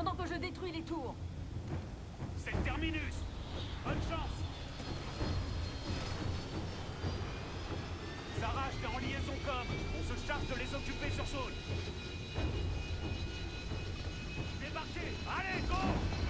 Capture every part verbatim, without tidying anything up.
pendant que je détruis les tours. C'est Terminus. Bonne chance. Sarah, t'es en liaison com. On se charge de les occuper sur zone. Débarquez. Allez, go.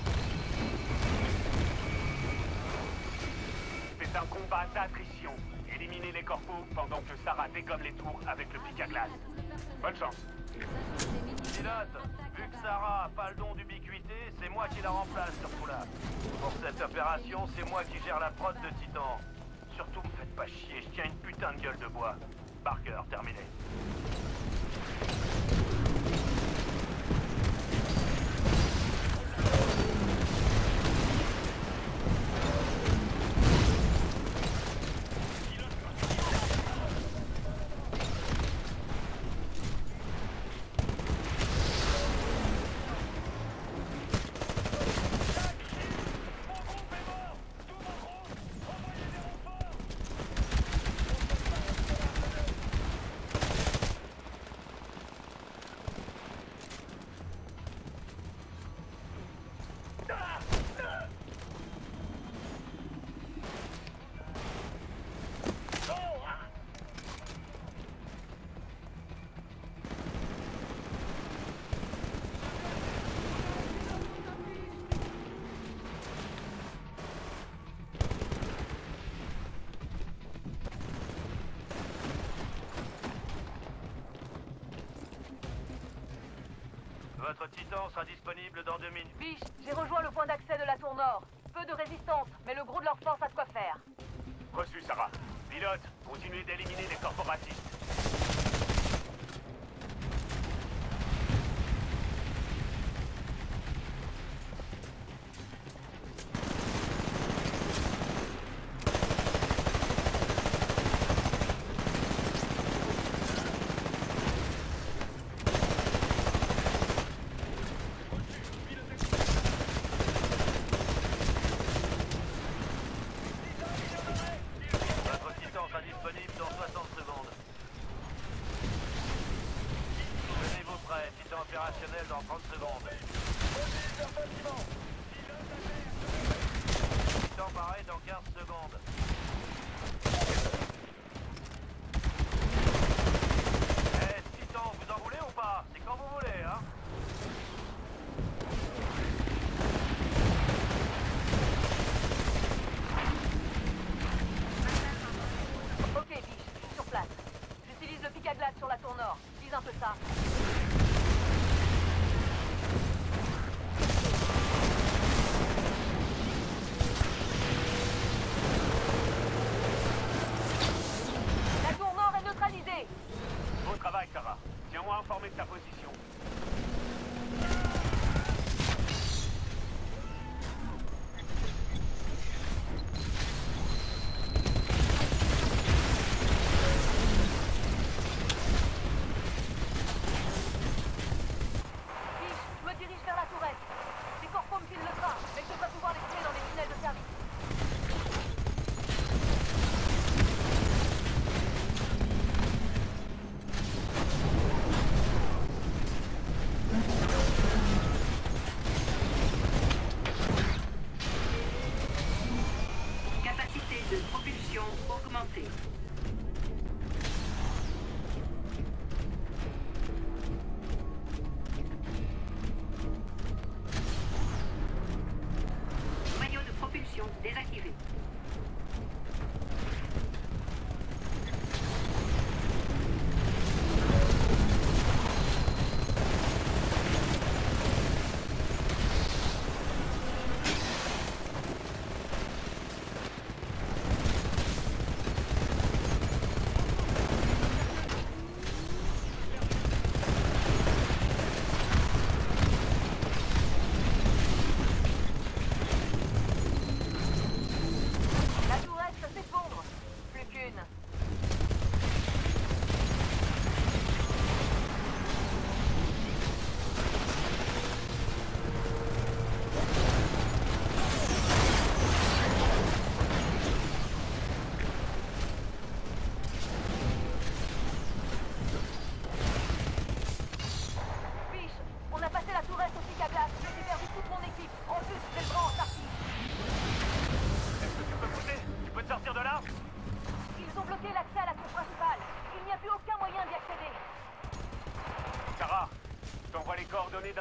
C'est un combat d'attrition. Éliminez les corpos pendant que Sarah dégomme les tours avec le pic à glace. Bonne chance. Pilote, vu que Sarah a pas le don d'ubiquité, c'est moi qui la remplace sur coup là. Pour cette opération, c'est moi qui gère la prod de Titan. Surtout, me faites pas chier, je tiens une putain de gueule de bois. Barker, terminé. Votre Titan sera disponible dans deux minutes. Biche, j'ai rejoint le point d'accès de la tour nord. Peu de résistance, mais le gros de leur force a de quoi faire. Reçu, Sarah. Pilote, continuez d'éliminer les corporatistes. Opérationnel dans trente secondes. Titan pareil dans quinze secondes. Eh, Titan, vous en voulez ou pas? C'est quand vous voulez, hein? Ok, Biche, je suis sur place. J'utilise le pic à glace sur la tour nord. Vise un peu ça. Bon travail, Sarah. Tiens-moi informé de ta position. Biche, je me dirige vers la tourette. Les corpos me filent le train, mais je peux pas pouvoir les tirer dans les tunnels de service. Capacité de propulsion augmentée. Noyau de propulsion désactivé.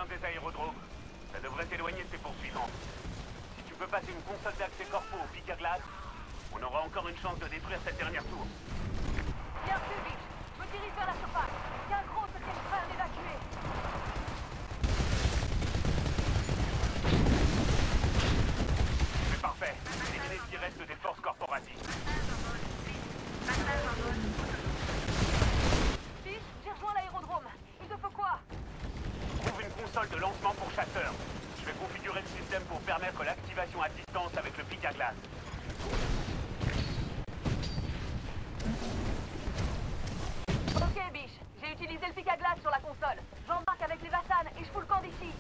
atteint des aérodromes. Ça devrait t'éloigner de tes poursuivants. Si tu peux passer une console d'accès corpo au pic à glace, on aura encore une chance de détruire cette dernière tour. Bien sûr, Biche. Je me dirige vers la surface. Il y a un gros secret de frère d'évacuer. C'est parfait. Éliminez ce qui reste des forces corporatistes. Biche, j'ai rejoint l'aérodrome. Il te faut quoi? Trouve une console de lancement pour chasseurs. Je vais configurer le système pour permettre l'activation à distance avec le pic à glace. Ok, Biche. J'ai utilisé le pic à glace sur la console. J'embarque avec les Vassan et je fous le camp d'ici.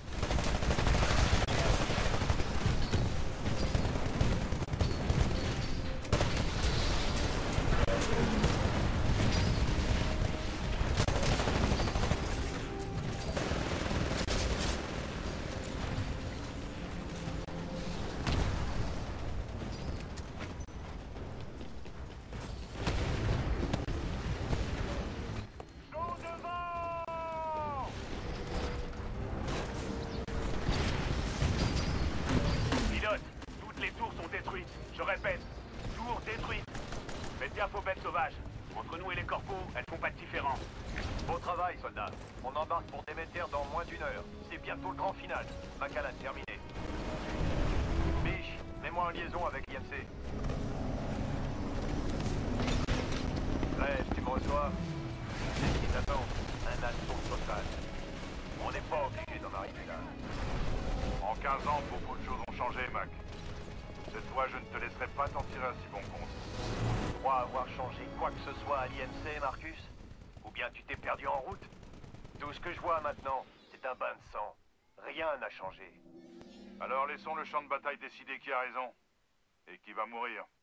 Pilote, toutes les tours sont détruites. Je répète, tours détruites. Faites gaffe aux bêtes sauvages. Entre nous et les corpos, elles font pas de différence. Beau travail, soldat. On embarque pour Déméter dans moins d'une heure. C'est bientôt le grand final. Macallan terminé. Biche, mets-moi en liaison avec l'I M C. Bref, tu me reçois? C'est ce qui t'attend. Un assaut total. On n'est pas obligé d'en arriver là. En quinze ans, beaucoup de choses ont changé, Mac. Cette fois, je ne te laisserai pas t'en tirer un si bon compte. Tu crois avoir changé quoi que ce soit à l'I M C, Marcus? Ou bien tu t'es perdu en route? Tout ce que je vois maintenant, c'est un bain de sang. Rien n'a changé. Alors laissons le champ de bataille décider qui a raison et qui va mourir.